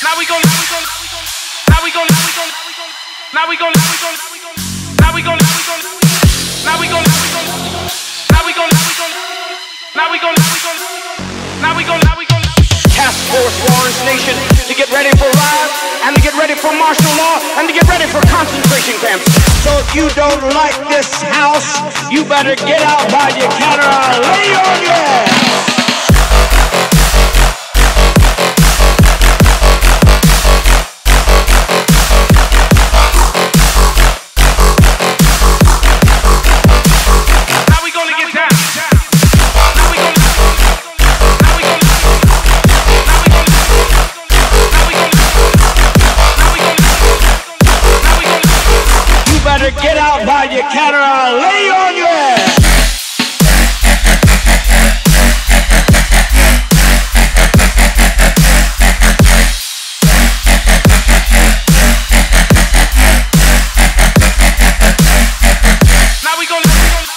Now we gon' now we gon' now we gon' now we gon' now we gon' now we gon' now we gon' now we gon' now we gon' now we gon' Task Force Lawrence Nation to get ready for riots and to get ready for martial law and to get ready for concentration camps. So if you don't like this house, you better get out while you can or I'll lay on your ass. Get out while you can or I'll lay on your ass. Now we gon'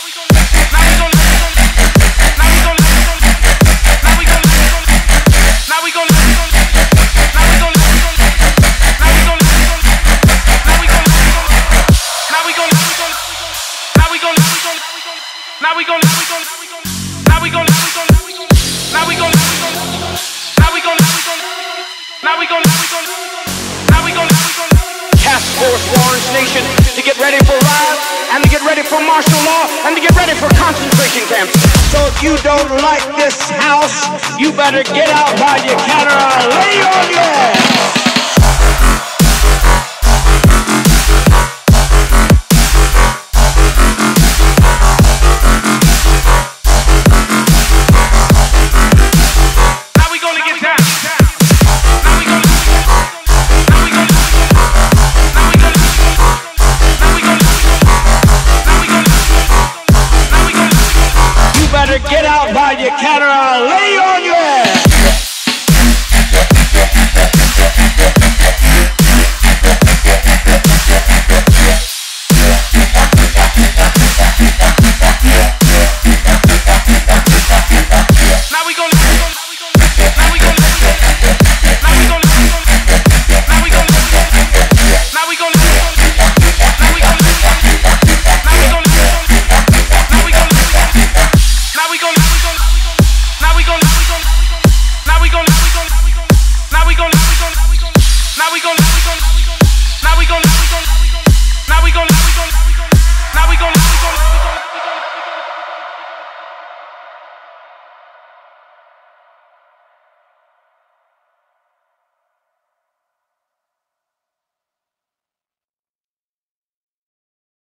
Task Force Lawrence Nation to get ready for riots and to get ready for martial law and to get ready for concentration camps. So if you don't like this house, you better get out while you can or I'll lay on you.